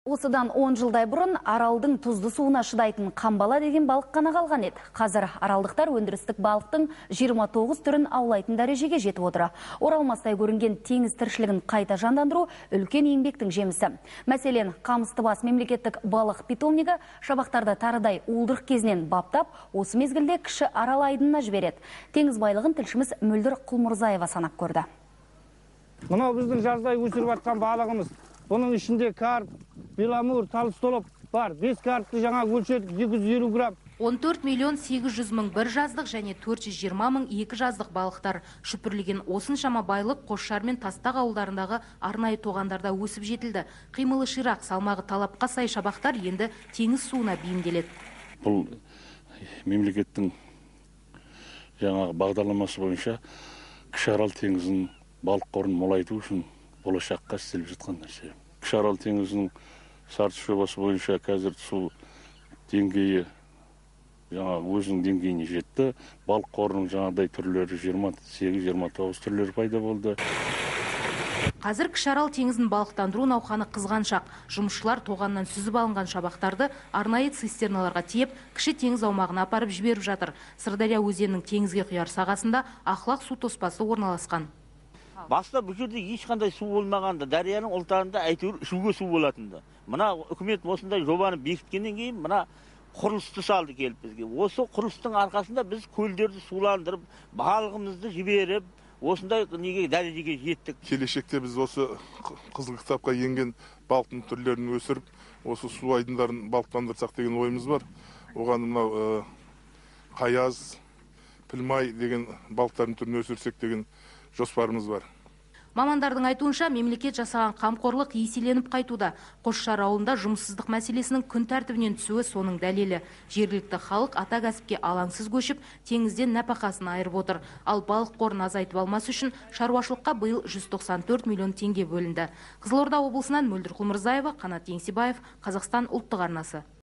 Осыдан 10 жылдай бұрын аралдың тұзды суына шыдайтын қамбала деген балық қана қалған еді. Қазір аралдықтар өндірістік балықтың 29 түрін аулайтын дәрежеге жетіп отыр. Оралмастай көрінген теңіз тіршілігін қайта жандандыру үлкен еңбектің жемісі. Мәселен, Қамыстыбас мемлекеттік балық питомнигі шабақтарды тарыдай уылдырық кезінен баптап, осы мезгілде кіші арал айдынына жібереді. Теңіз байлығын тілшіміз Мөлдір Құлмұрзаева санап көрді. Мынау біздің жаздай өсіріп жатқан балығымыз. Бұның ішінде карп, беламур, талыстолып бар. 5 карпты жаңа өлшедік 250 грамм. 14 миллион 800 мың бір жаздық және 420 мың екі жаздық балықтар. Шүпірлеген осыншама байлық Қосшар мен Тастақ ауылдарындағы арнайы тоғандарда өсіп жетілді. Қимылы ширақ, салмағы талапқа сай шабақтар енді теңіз суына бейімделеді. Бұл мемлекеттің жаңағы бағдарламасы бойынша Кіші Арал теңізінің балық қорын молайту үшін болашаққа істеліп жатқан нәрсе. Кіші Арал теңізінің сарты жобасы бойынша қазір су деңгейі өзінің деңгейіне жетті. Балық қорының жаңағыдай түрлері 28-29 түрлері пайда болды. Қазір Кіші Арал теңізін балықтандыру науқаны қызған шақ. Жұмысшылар тоғаннан сүзіп алынған шабақтарды арнайы цистерналарға тиеп, кіші теңіз аумағына апарып жіберіп жатыр. Сырдария өзенінің теңізге құяр сағасында Ақлақ су тоспасы орналасқан. Баста бұл жерде ешқандай су болмағанда, Дарияның ұлтарында әйтеуір ішуге су болатынды. Мына үкімет осындай жобаны бекіткеннен кейін мына құрылысты салды келіп бізге. Осы құрылыстың арқасында біз көлдерді суландырып, балығымызды жіберіп, осындай неге дәрежеге жеттік. Келешекте біз осы қызыл кітапқа енген балықтың түрлерін өсіріп, осы су айдындарын балықтандырсақ деген ойымыз бар. Оған мынау қаяз, пілмай деген балықтардың түрін өсірсек деген жоспарымыз бар. Мамандардың айтуынша мемлекет жасаған қамқорлық еселеніп қайтуда. Қосшар ауылында жұмыссыздық мәселесінің күн тәртібінен түсуі соның дәлелі. Жергілікті халық ата кәсіпке алаңсыз көшіп, теңізден нәпақасын айырып отыр. Ал балық қорын азайтып алмас үшін шаруашылыққа биыл 194 миллион теңге бөлінді. Қызылорда облысынан Мөлдір Құлмұрзаева, Қанат Еңсебаев, Қазақстан ұлттық арнасы.